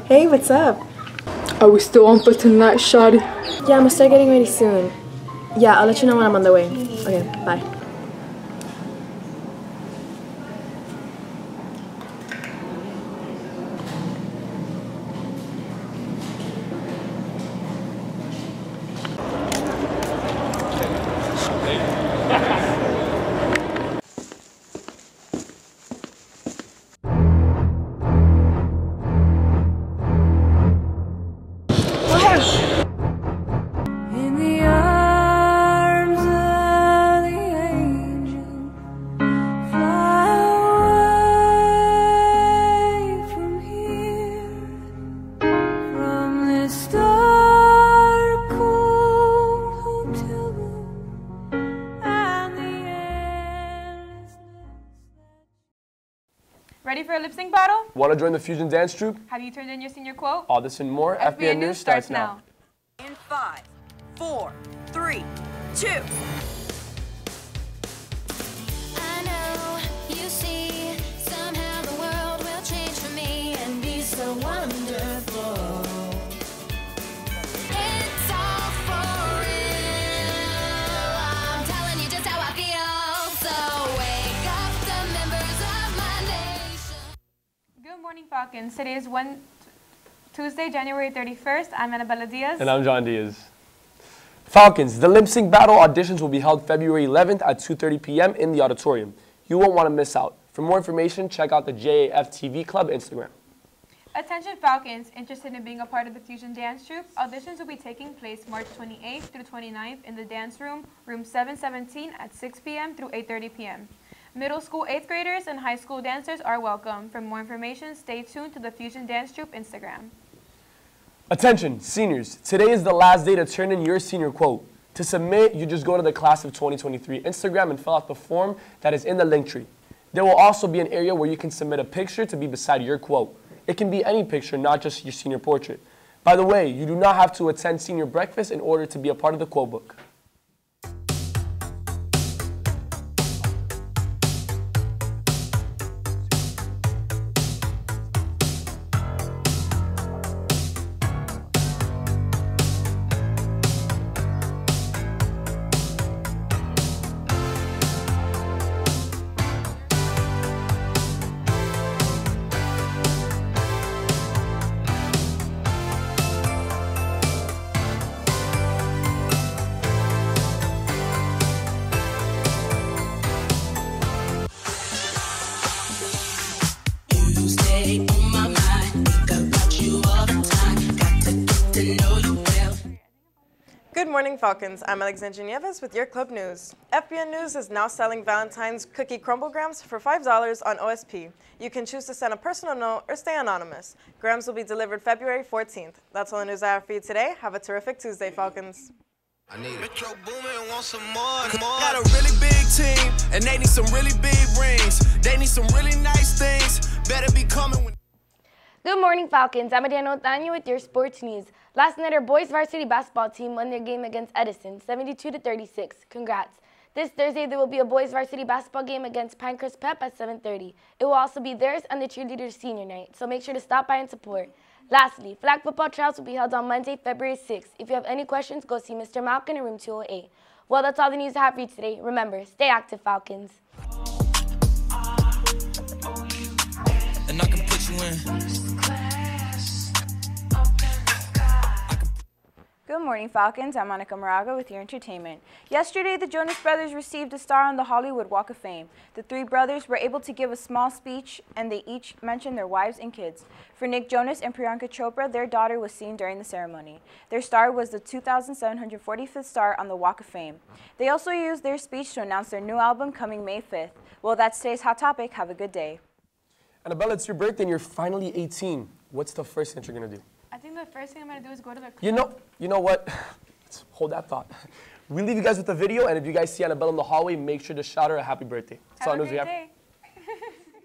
Hey, what's up? Are we still on for tonight, shawty? Yeah, I'm gonna start getting ready soon. Yeah, I'll let you know when I'm on the way. Okay, bye. Ready for a lip sync battle? Want to join the Fusion Dance Troupe? Have you turned in your senior quote? All this and more. FBN News starts now. In 5, 4, 3, 2. I know, you see, somehow the world will change for me and be so wonderful. It's all for real. I'm telling you just how I feel. So wake up the members of my nation. Good morning, Falcons. Today is Tuesday, January 31st. I'm Anabella Diaz. And I'm John Diaz. Falcons, the lip sync battle auditions will be held February 11th at 2:30 p.m. in the auditorium. You won't want to miss out. For more information, check out the JAF TV Club Instagram. Attention Falcons interested in being a part of the Fusion Dance Troupe. Auditions will be taking place March 28th through 29th in the dance room, room 717 at 6 p.m. through 8:30 p.m. Middle school 8th graders and high school dancers are welcome. For more information, stay tuned to the Fusion Dance Troupe Instagram. Attention, seniors. Today is the last day to turn in your senior quote. To submit, you just go to the Class of 2023 Instagram and fill out the form that is in the link tree. There will also be an area where you can submit a picture to be beside your quote. It can be any picture, not just your senior portrait. By the way, you do not have to attend senior breakfast in order to be a part of the quote book. Good morning, Falcons. I'm Alexandra Nieves with your club news. FBN News is now selling Valentine's cookie crumble grams for $5 on OSP. You can choose to send a personal note or stay anonymous. Grams will be delivered February 14th. That's all the news I have for you today. Have a terrific Tuesday, Falcons. I need Metro Boomin want some more. Got a really big team, and they need some really big rings. They need some really nice things. Better be coming when. Good morning, Falcons. I'm Mariano with your sports news. Last night, our boys varsity basketball team won their game against Edison, 72-36. Congrats. This Thursday, there will be a boys varsity basketball game against Pinecrest Pep at 7:30. It will also be theirs and the cheerleaders' senior night, so make sure to stop by and support. Lastly, flag football trials will be held on Monday, February 6th. If you have any questions, go see Mr. Malkin in room 208. Well, that's all the news I have for you today. Remember, stay active, Falcons. And I can put you in. Good morning, Falcons. I'm Monica Moraga with your entertainment. Yesterday, the Jonas Brothers received a star on the Hollywood Walk of Fame. The three brothers were able to give a small speech, and they each mentioned their wives and kids. For Nick Jonas and Priyanka Chopra, their daughter was seen during the ceremony. Their star was the 2,745th star on the Walk of Fame. They also used their speech to announce their new album coming May 5th. Well, that's today's Hot Topic. Have a good day. Anabella, it's your birthday and you're finally 18. What's the first thing that you're going to do? I think the first thing I'm going to do is go to the club. You know what? Let's hold that thought. We leave you guys with the video, and if you guys see Anabella in the hallway, make sure to shout her a happy birthday. Have a great day.